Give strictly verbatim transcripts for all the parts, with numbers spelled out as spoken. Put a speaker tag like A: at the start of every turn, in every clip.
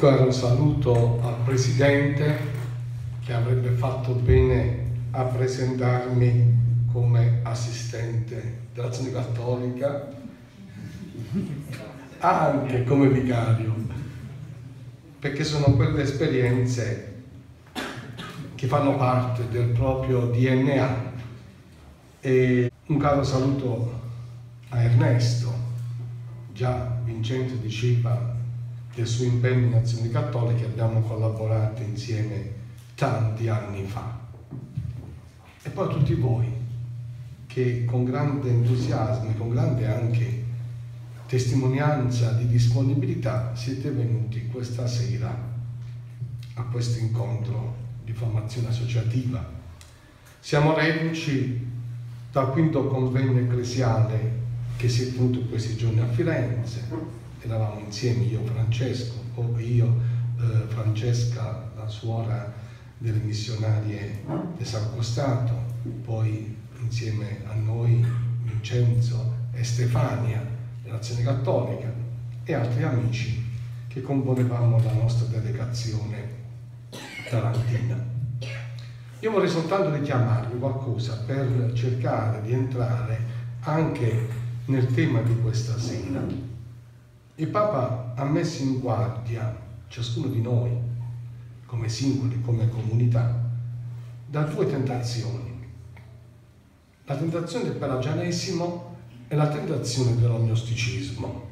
A: Caro saluto al Presidente, che avrebbe fatto bene a presentarmi come assistente dell'Azione Cattolica, anche come vicario, perché sono quelle esperienze che fanno parte del proprio D N A. E un caro saluto a Ernesto. Già Vincenzo diceva del suo impegno in Azione Cattolica, abbiamo collaborato insieme tanti anni fa. E poi a tutti voi che con grande entusiasmo e con grande anche testimonianza di disponibilità siete venuti questa sera a questo incontro di formazione associativa. Siamo reduci dal quinto convegno ecclesiale che si è tenuto questi giorni a Firenze. Eravamo insieme io, Francesco, o io, eh, Francesca, la suora delle missionarie di San Costato, poi insieme a noi Vincenzo e Stefania dell'Azione Cattolica e altri amici che componevamo la nostra delegazione tarantina. Io vorrei soltanto richiamarvi qualcosa per cercare di entrare anche nel tema di questa sera. Il Papa ha messo in guardia ciascuno di noi, come singoli, come comunità, da due tentazioni. La tentazione del pelagianesimo e la tentazione dell'ognosticismo.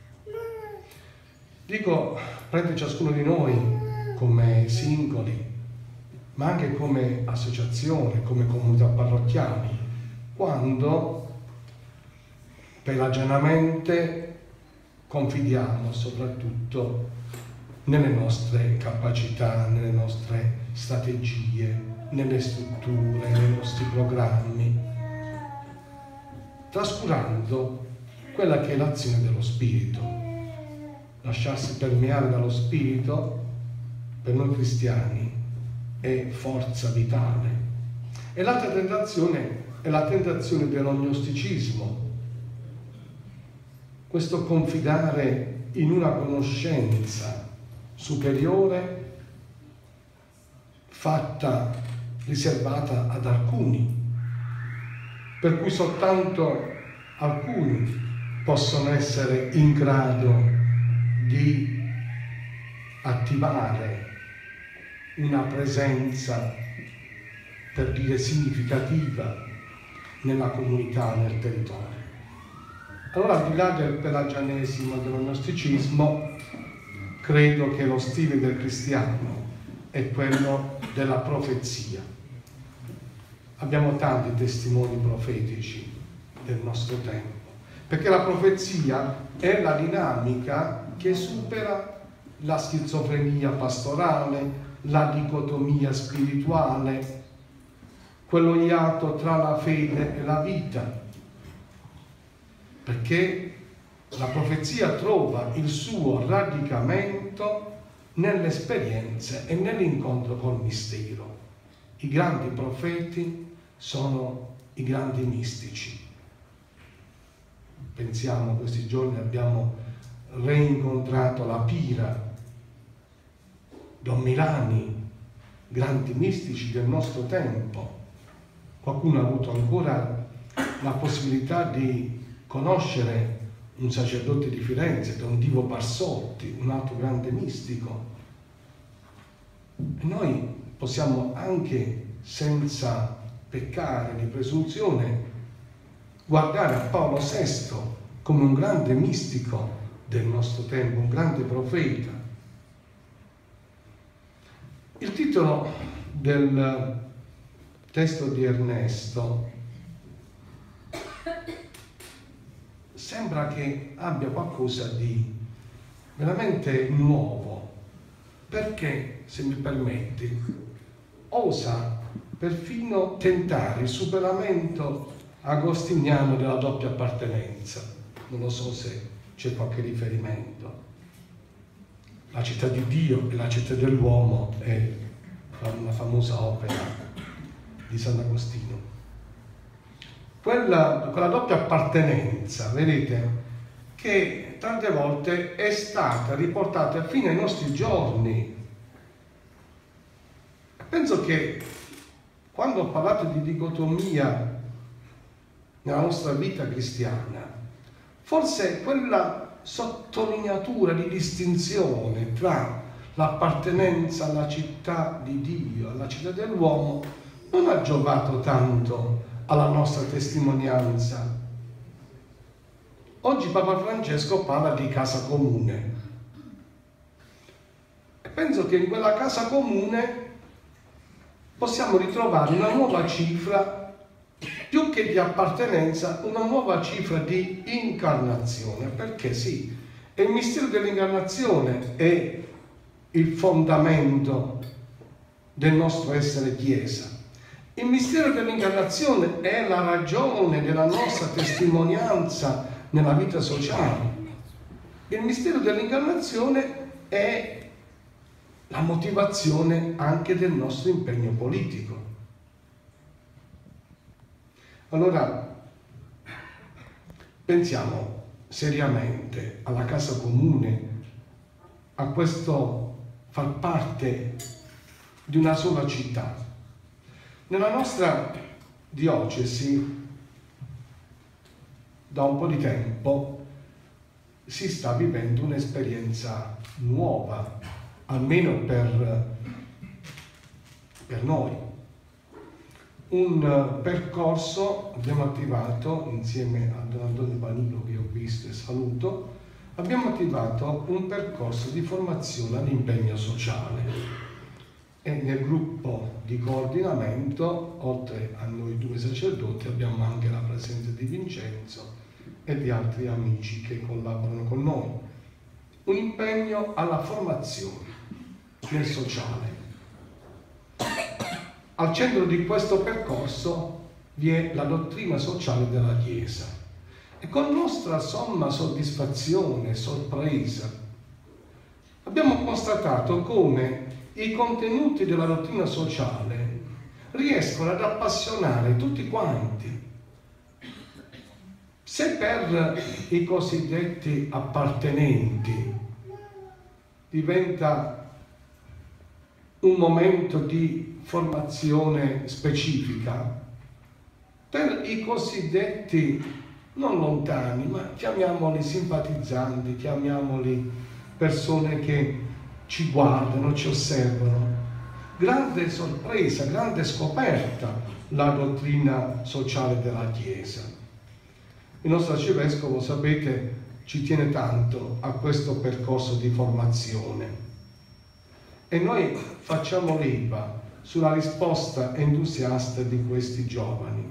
A: Dico, prende ciascuno di noi come singoli, ma anche come associazione, come comunità parrocchiali, quando pelagianamente confidiamo soprattutto nelle nostre capacità, nelle nostre strategie, nelle strutture, nei nostri programmi, trascurando quella che è l'azione dello Spirito. Lasciarsi permeare dallo Spirito per noi cristiani è forza vitale. E l'altra tentazione è la tentazione dell'ognosticismo. Questo confidare in una conoscenza superiore fatta, riservata ad alcuni, per cui soltanto alcuni possono essere in grado di attivare una presenza, per dire significativa, nella comunità, nel territorio. Allora, al di là del pelagianesimo e dell'ognosticismo, credo che lo stile del cristiano è quello della profezia. Abbiamo tanti testimoni profetici del nostro tempo, perché la profezia è la dinamica che supera la schizofrenia pastorale, la dicotomia spirituale, quello iato tra la fede e la vita, perché la profezia trova il suo radicamento nelle esperienze e nell'incontro col mistero. I grandi profeti sono i grandi mistici. Pensiamo, questi giorni abbiamo reincontrato la Pira, Don Milani, grandi mistici del nostro tempo. Qualcuno ha avuto ancora la possibilità di conoscere un sacerdote di Firenze, Don Divo Barsotti, un altro grande mistico. E noi possiamo anche, senza peccare di presunzione, guardare a Paolo sesto come un grande mistico del nostro tempo, un grande profeta. Il titolo del testo di Ernesto sembra che abbia qualcosa di veramente nuovo, perché, se mi permetti, osa perfino tentare il superamento agostiniano della doppia appartenenza. Non lo so se c'è qualche riferimento. La città di Dio e la città dell'uomo è una famosa opera di Sant'Agostino. Quella, quella doppia appartenenza, vedete, che che tante volte è stata riportata fino ai nostri giorni. Penso che quando ho parlato di dicotomia nella nostra vita cristiana, forse quella sottolineatura di distinzione tra l'appartenenza alla città di Dio, alla città dell'uomo, non ha giovato tanto alla nostra testimonianza. Oggi Papa Francesco parla di casa comune e penso che in quella casa comune possiamo ritrovare una nuova cifra, più che di appartenenza, una nuova cifra di incarnazione, perché sì, è il mistero dell'incarnazione è il fondamento del nostro essere Chiesa. Il mistero dell'incarnazione è la ragione della nostra testimonianza nella vita sociale. Il mistero dell'incarnazione è la motivazione anche del nostro impegno politico. Allora, pensiamo seriamente alla casa comune, a questo far parte di una sola città. Nella nostra diocesi, da un po' di tempo, si sta vivendo un'esperienza nuova, almeno per, per noi. Un percorso abbiamo attivato insieme a Don Antonio Panino, che ho visto e saluto, abbiamo attivato un percorso di formazione all'impegno sociale. E nel gruppo di coordinamento, oltre a noi due sacerdoti, abbiamo anche la presenza di Vincenzo e di altri amici che collaborano con noi. Un impegno alla formazione nel sociale. Al centro di questo percorso vi è la dottrina sociale della Chiesa. E con nostra somma soddisfazione e sorpresa abbiamo constatato come i contenuti della dottrina sociale riescono ad appassionare tutti quanti. Se per i cosiddetti appartenenti diventa un momento di formazione specifica, per i cosiddetti non lontani, ma chiamiamoli simpatizzanti, chiamiamoli persone che ci guardano, ci osservano, grande sorpresa, grande scoperta la dottrina sociale della Chiesa. Il nostro arcivescovo, sapete, ci tiene tanto a questo percorso di formazione e noi facciamo leva sulla risposta entusiasta di questi giovani.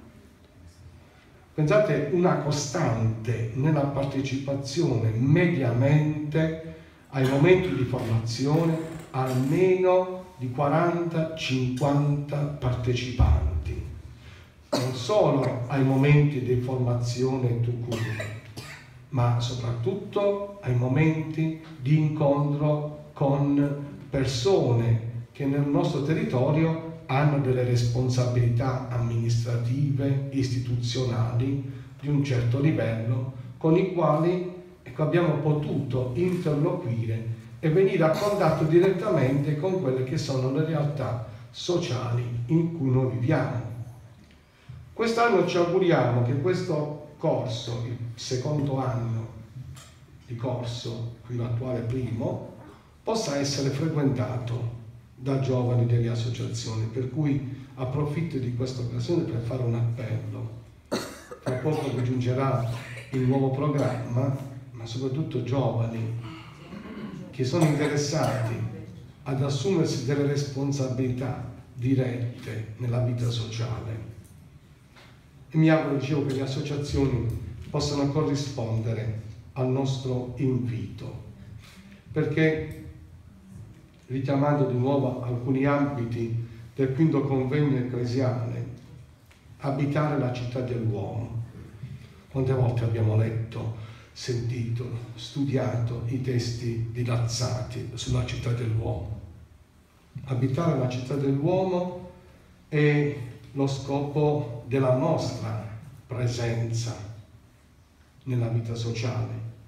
A: Pensate, una costante nella partecipazione mediamente ai momenti di formazione almeno di quaranta cinquanta partecipanti, non solo ai momenti di formazione tout court, ma soprattutto ai momenti di incontro con persone che nel nostro territorio hanno delle responsabilità amministrative, istituzionali di un certo livello, con i quali ecco, abbiamo potuto interloquire e venire a contatto direttamente con quelle che sono le realtà sociali in cui noi viviamo. Quest'anno ci auguriamo che questo corso, il secondo anno di corso, qui l'attuale primo, possa essere frequentato da giovani delle associazioni, per cui approfitto di questa occasione per fare un appello. Tra poco vi giungerà il nuovo programma, ma soprattutto giovani che sono interessati ad assumersi delle responsabilità dirette nella vita sociale. E mi auguro, dicevo, che le associazioni possano corrispondere al nostro invito, perché richiamando di nuovo alcuni ambiti del quinto convegno ecclesiale, abitare la città dell'uomo. Quante volte abbiamo letto, sentito, studiato i testi di Lazzati sulla città dell'uomo. Abitare la città dell'uomo è lo scopo della nostra presenza nella vita sociale.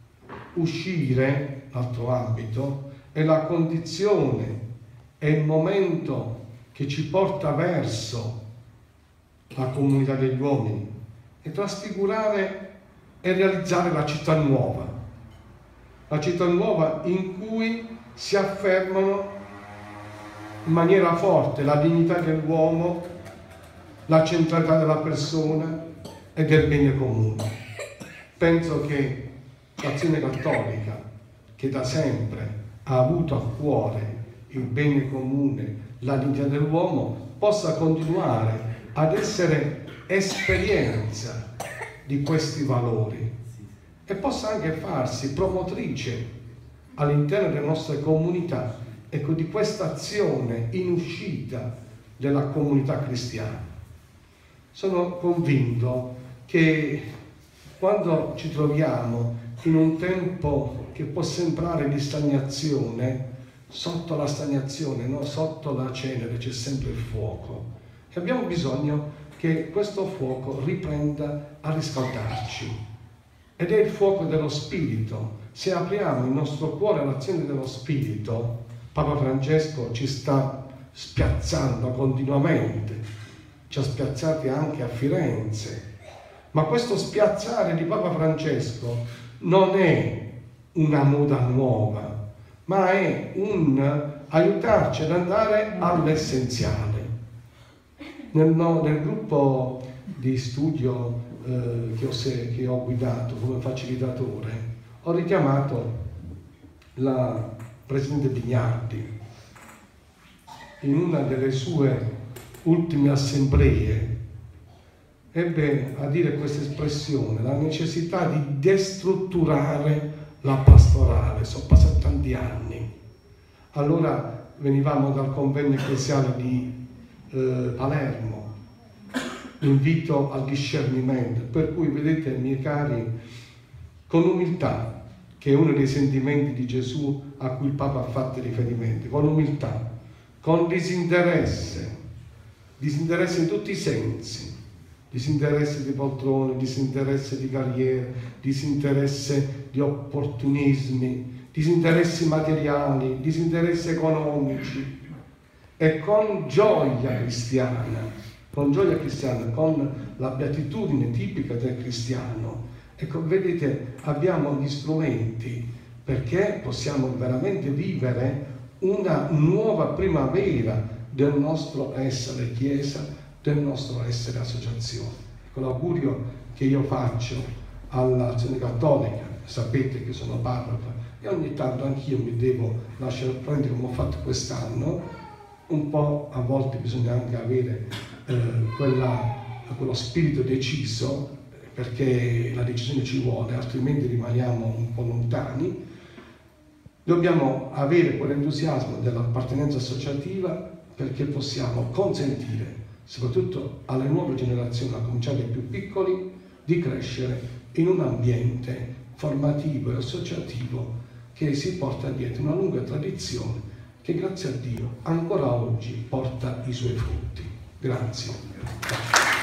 A: uscire, l'altro ambito, è la condizione, è il momento che ci porta verso la comunità degli uomini e trasfigurare e realizzare la città nuova. La città nuova in cui si affermano in maniera forte la dignità dell'uomo, la centralità della persona e del bene comune. Penso che l'Azione Cattolica, che da sempre ha avuto a cuore il bene comune, la dignità dell'uomo, possa continuare ad essere esperienza di questi valori e possa anche farsi promotrice all'interno delle nostre comunità, ecco, di questa azione in uscita della comunità cristiana. Sono convinto che quando ci troviamo in un tempo che può sembrare di stagnazione, sotto la stagnazione, no? Sotto la cenere c'è sempre il fuoco e abbiamo bisogno che questo fuoco riprenda a riscaldarci, ed è il fuoco dello Spirito. Se apriamo il nostro cuore all'azione dello Spirito, Papa Francesco ci sta spiazzando continuamente, ci ha spiazzati anche a Firenze, ma questo spiazzare di Papa Francesco non è una moda nuova, ma è un aiutarci ad andare all'essenziale. Nel, no, nel gruppo di studio eh, che, ho se, che ho guidato come facilitatore, ho richiamato la Presidente Bignardi in una delle sue ultime assemblee. Ebbe a dire questa espressione: la necessità di destrutturare la pastorale. Sono passati tanti anni. Allora venivamo dal convegno ecclesiale di eh, Palermo, invito al discernimento, per cui vedete, miei cari, con umiltà, che è uno dei sentimenti di Gesù a cui il Papa ha fatto riferimento, con umiltà, con disinteresse, disinteresse in tutti i sensi, disinteresse di poltrone, disinteresse di carriere, disinteresse di opportunismi, disinteressi materiali, disinteressi economici, e con gioia cristiana, con gioia cristiana, con la beatitudine tipica del cristiano. Ecco, vedete, abbiamo gli strumenti perché possiamo veramente vivere una nuova primavera del nostro essere Chiesa, del nostro essere associazione. Con l'augurio che io faccio all'Azione Cattolica, sapete che sono parroco e ogni tanto anch'io mi devo lasciare prendere, come ho fatto quest'anno. Un po' a volte bisogna anche avere eh, quella, quello spirito deciso, perché la decisione ci vuole, altrimenti rimaniamo un po' lontani. Dobbiamo avere quell'entusiasmo dell'appartenenza associativa perché possiamo consentire, soprattutto alle nuove generazioni, a cominciare dai più piccoli, di crescere in un ambiente formativo e associativo che si porta dietro una lunga tradizione che, grazie a Dio, ancora oggi porta i suoi frutti. Grazie.